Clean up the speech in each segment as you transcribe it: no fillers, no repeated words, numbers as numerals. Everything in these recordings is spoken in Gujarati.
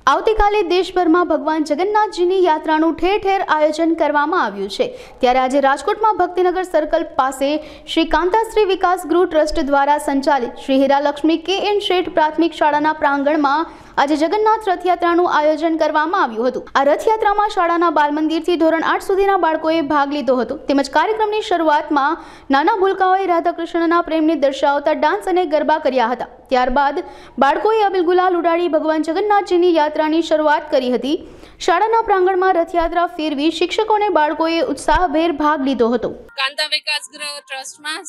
આવતીકાલે દેશભરમાં ભગવાન જગન્નાથજીની યાત્રાનું ઠેર ઠેર આયોજન કરવામાં આવ્યું છે। ત્યારે આજે રાજકોટમાં ભક્તિનગર સર્કલ પાસે શ્રી કાંતાશ્રી વિકાસ ગૃહ ટ્રસ્ટ દ્વારા સંચાલિત શ્રી હીરાલક્ષ્મી કે.એન. શેઠ પ્રાથમિક શાળાના પ્રાંગણમાં આજે જગન્નાથ રથયાત્રાનું આયોજન કરવામાં આવ્યું હતું। આ રથયાત્રામાં શાળાના બાલમંદિરથી ધોરણ 8 સુધીના બાળકોએ ભાગ લીધો હતો। તેમજ કાર્યક્રમની શરૂઆતમાં નાના ભૂલકાઓએ રાધાકૃષ્ણના પ્રેમને દર્શાવતા ડાન્સ અને ગરબા કર્યા હતા। ત્યારબાદ બાળકોએ અબીલ ગુલાલ ઉડાડી ભગવાન જગન્નાથજીની યાત્રાની શરૂઆત કરી હતી। શાળાના પ્રાંગણમાં રથયાત્રા ફેરવી શિક્ષકોને બાળકોએ ઉત્સાહભેર ભાગ લીધો હતો। કાંતા વિકાસ ગૃહ ટ્રસ્ટમાં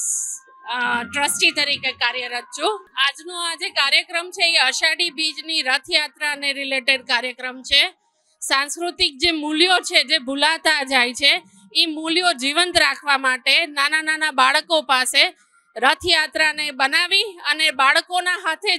ટ્રસ્ટી તરીકે કાર્યરત છું। આજનો આજે કાર્યક્રમ છે એ અષાઢી બીજની રથયાત્રાને રિલેટેડ કાર્યક્રમ છે। સાંસ્કૃતિક જે મૂલ્યો છે જે ભૂલાતા જાય છે એ મૂલ્યો જીવંત રાખવા માટે નાના નાના બાળકો પાસે રથયાત્રાને બનાવી અને બાળકોના હાથે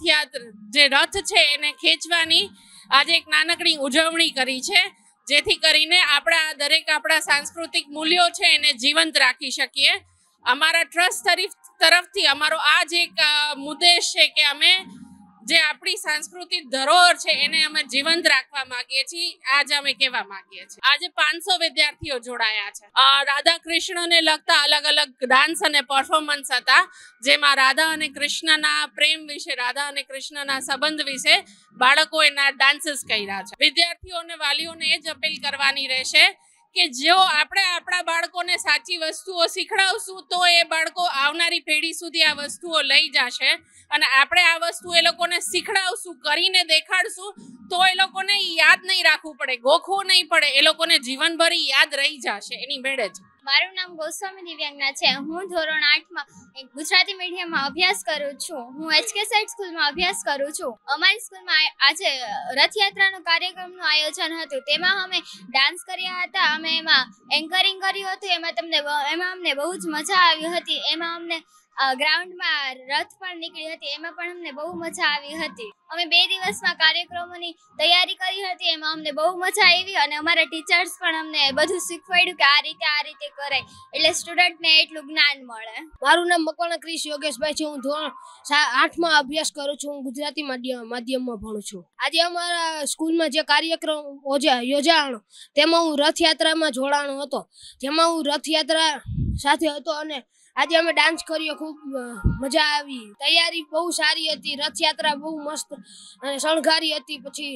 જે રથ છે એને ખેંચવાની આજે એક નાનકડી ઉજવણી કરી છે, જેથી કરીને આપણા સાંસ્કૃતિક મૂલ્યો છે એને જીવંત રાખી શકીએ। અમારા ટ્રસ્ટ તરફથી અમારો આ જ એક મુદ્દેશ છે કે અમે જે આપણી સાંસ્કૃતિક ધરોહર છે એને અમે જીવંત રાખવા માંગીએ છીએ। આજે અમે કહેવા માંગીએ છીએ આજે 500 વિદ્યાર્થીઓ જોડાયા છે। રાધા કૃષ્ણને લગતા અલગ અલગ ડાન્સ અને પરફોર્મન્સ હતા, જેમાં રાધા અને કૃષ્ણના પ્રેમ વિશે, રાધા અને કૃષ્ણના સંબંધ વિશે બાળકો એના ડાન્સીસ કર્યા છે। વિદ્યાર્થીઓ અને વાલીઓને એ જ અપીલ કરવાની રહેશે કે જો આપણે આપણા બાળકોને સાચી વસ્તુઓ શીખડાવશું તો એ બાળકો આવનારી પેઢી સુધી આ વસ્તુઓ લઈ જશે, અને આપણે આ વસ્તુ એ લોકોને શીખડાવશું, કરીને દેખાડશું તો એ લોકોને યાદ નહીં રાખવું પડે, ગોખવું નહીં પડે, એ લોકોને જીવનભર યાદ રહી જશે એની મેળે જ। મારું નામ ગોસ્વામી દિવ્યાંગના છે। હું ધોરણ 8માં ગુજરાતી મીડિયમમાં અભ્યાસ કરું છું। હું HK સાઇડ સ્કૂલમાં અભ્યાસ કરું છું। અમારી સ્કૂલમાં આજે રથયાત્રાનો કાર્યક્રમનું આયોજન હતું, તેમાં અમે ડાન્સ કર્યા હતા, અમે એમાં એન્કરિંગ કર્યું હતું, એમાં અમને બહુ જ મજા આવી હતી। એમાં અમને ગ્રાઉન્ડમાં રથ પણ નીકળી હતી, એમાં પણ અમને બહુ મજા આવી હતી। અમે 2 દિવસમાં કાર્યક્રમોની તૈયારી કરી હતી, એમાં અમને બહુ મજા આવી અને અમારા ટીચર્સ પણ અમને બધું શીખવાડ્યું કે આ રીતે કરાય, એટલે સ્ટુડન્ટને એટલું જ્ઞાન મળે। મારું નામ મકવાણા ક્રિશ યોગેશભાઈ છે। હું ધોરણ 8માં અભ્યાસ કરું છું। હું ગુજરાતી માધ્યમમાં ભણું છું। આજે અમારા સ્કૂલમાં જે કાર્યક્રમ યોજાણો તેમાં હું રથયાત્રામાં જોડાણો હતો, જેમાં હું રથયાત્રા સાથે હતો અને આજે અમે ડાન્સ કર્યો, ખૂબ મજા આવી। તૈયારી બહુ સારી હતી, રથયાત્રા બહુ મસ્ત અને શણગારી હતી। પછી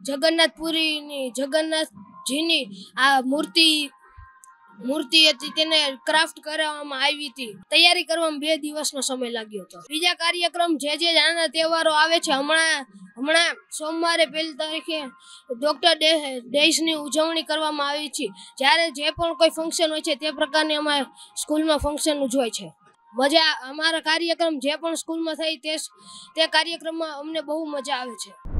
જગન્નાથજીની આ મૂર્તિ હતી, તેને ક્રાફ્ટ કરવામાં આવી હતી। તૈયારી કરવામાં 2 દિવસનો સમય લાગ્યો હતો। બીજા કાર્યક્રમ જે નાના તહેવારો આવે છે, હમણાં સોમવારે 1 તારીખે ડોક્ટર ડેની ઉજવણી કરવામાં આવી છે। જ્યારે જે પણ કોઈ ફંક્શન હોય છે તે પ્રકારની અમારા સ્કૂલમાં ફંક્શન ઉજવાય છે। અમારા કાર્યક્રમ જે પણ સ્કૂલમાં થાય તે કાર્યક્રમમાં અમને બહુ મજા આવે છે।